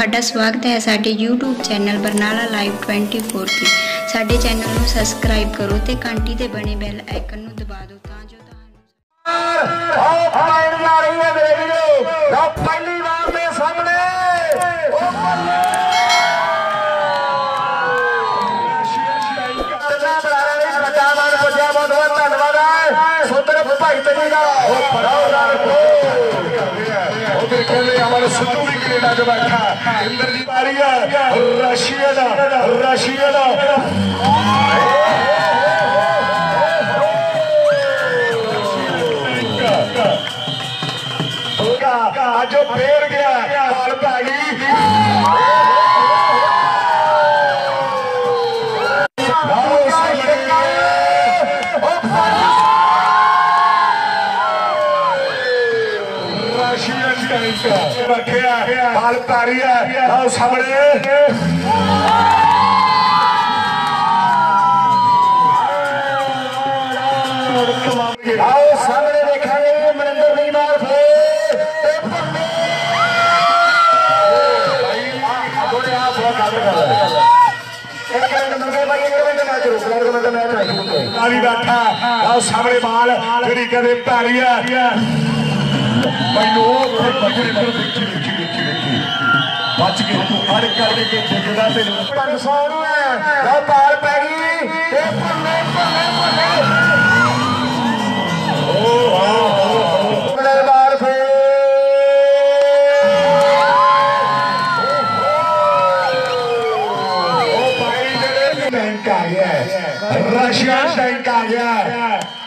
ਤੁਹਾਡਾ ਸਵਾਗਤ ਹੈ ਸਾਡੇ YouTube ਚੈਨਲ ਬਰਨਾਲਾ ਲਾਈਵ 24 ਤੇ। ਸਾਡੇ ਚੈਨਲ ਨੂੰ ਸਬਸਕ੍ਰਾਈਬ ਕਰੋ ਤੇ ਘੰਟੀ ਤੇ ਬਣੇ ਬੈਲ ਆਈਕਨ ਨੂੰ ਦਬਾ ਦਿਓ ਤਾਂ ਜੋ ਤੁਹਾਨੂੰ ਫਾਈਨ ਜਾ ਰਹੀ ਹੈ ਮੇਰੇ ਵੀਰੋ। ਲਓ ਪਹਿਲੀ ਵਾਰ ਦੇ ਸਾਹਮਣੇ बहुत धन्यवाद है सुंदर भाई तजी का हमारे सिद्धू भी कनेडा च बैठा इंद्रजीत आ रही है रशियन अज फेर गया काल पै गई बाल पारी है सामने आओ सामने देखा मनिंदर नहीं मार बैठा आओ सामने बाल जी कहते भारी है बच के तू हर करने के जगदा ते सोनू है बाल पै गई बाल पे टैंक आ गया रशिया टैंक आ गया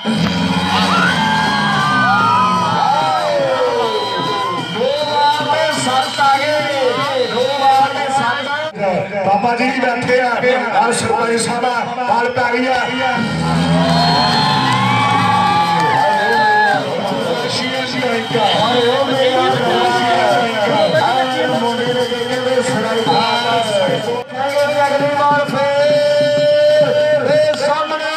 बाबा जी भी बैठे हैं सरपंच साहब बाल पै रही अगली बार सामने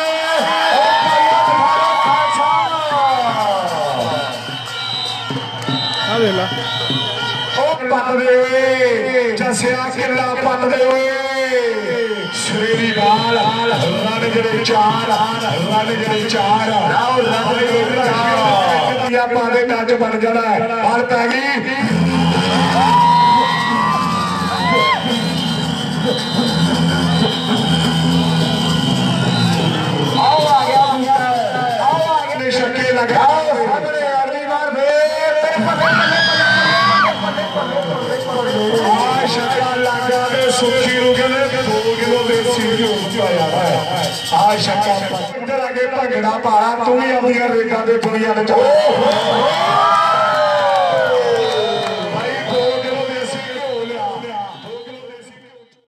जसिया किला पट दे सवेरी बाल रन जड़े चार पाने टच बन जाना बाल पै गई शक्के लगा अगली बार सुखी रुके 2 किलो देसी आगे भंगड़ा पाला तू भी अपनी रेटा के दुनिया में